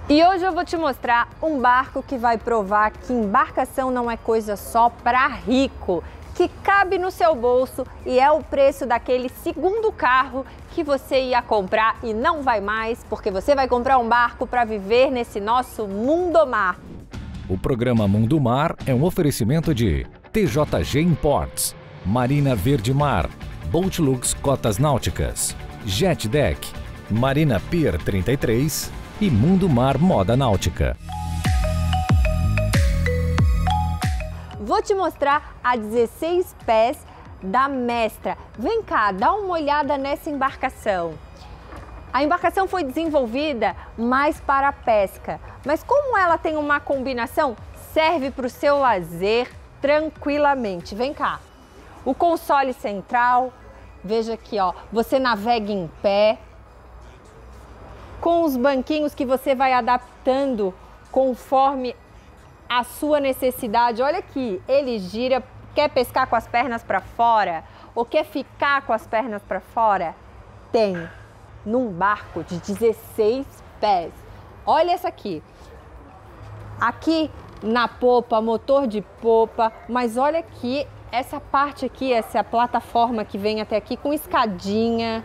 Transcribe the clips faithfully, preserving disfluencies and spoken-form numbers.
E hoje eu vou te mostrar um barco que vai provar que embarcação não é coisa só para rico, que cabe no seu bolso e é o preço daquele segundo carro que você ia comprar e não vai mais, porque você vai comprar um barco para viver nesse nosso mundo mar. O programa Mundo Mar é um oferecimento de T J G Imports, Marina Verde Mar, Boatlux Cotas Náuticas, Jet Deck, Marina Pier trinta e três e Mundo Mar Moda Náutica. Vou te mostrar a dezesseis pés da Mestra. Vem cá, dá uma olhada nessa embarcação. A embarcação foi desenvolvida mais para a pesca, mas como ela tem uma combinação, serve para o seu lazer tranquilamente. Vem cá, o console central, veja aqui, ó, você navega em pé, com os banquinhos que você vai adaptando conforme a sua necessidade. Olha aqui, ele gira, quer pescar com as pernas para fora ou quer ficar com as pernas para fora? Tem, num barco de dezesseis pés. Olha essa aqui. Aqui na popa, motor de popa, mas olha aqui, essa parte aqui, essa plataforma que vem até aqui com escadinha.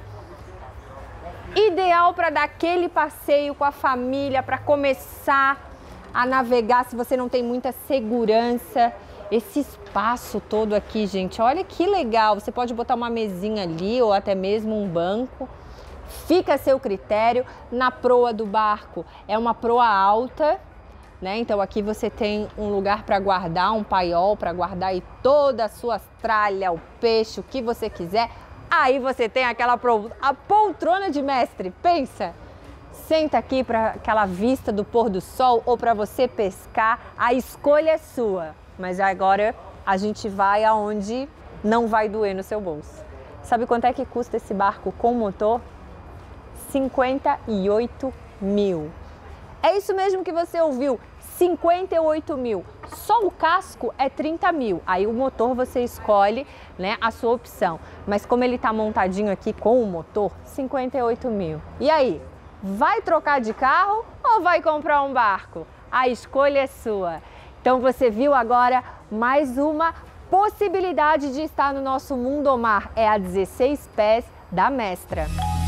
Ideal para dar aquele passeio com a família, para começar a navegar se você não tem muita segurança. Esse espaço todo aqui, gente, olha que legal. Você pode botar uma mesinha ali ou até mesmo um banco. Fica a seu critério. Na proa do barco é uma proa alta, né? Então aqui você tem um lugar para guardar, um paiol para guardar aí todas as suas tralhas, o peixe, o que você quiser. Aí você tem aquela a poltrona de mestre, pensa. Senta aqui para aquela vista do pôr do sol ou para você pescar, a escolha é sua. Mas agora a gente vai aonde não vai doer no seu bolso. Sabe quanto é que custa esse barco com motor? cinquenta e oito mil. É isso mesmo que você ouviu, cinquenta e oito mil. Só o casco é trinta mil. Aí o motor você escolhe, né, a sua opção. Mas como ele tá montadinho aqui com o motor, cinquenta e oito mil. E aí? Vai trocar de carro ou vai comprar um barco? A escolha é sua. Então você viu agora mais uma possibilidade de estar no nosso mundo mar. É a dezesseis pés da Mestra.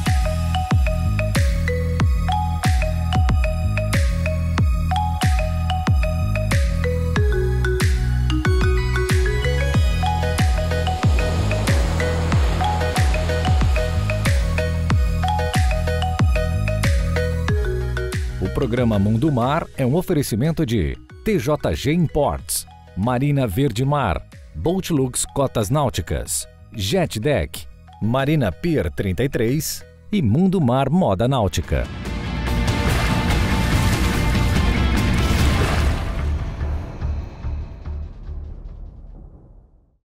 O programa Mundo Mar é um oferecimento de T J G Imports, Marina Verde Mar, Boatlux Cotas Náuticas, Jet Deck, Marina Pier trinta e três e Mundo Mar Moda Náutica.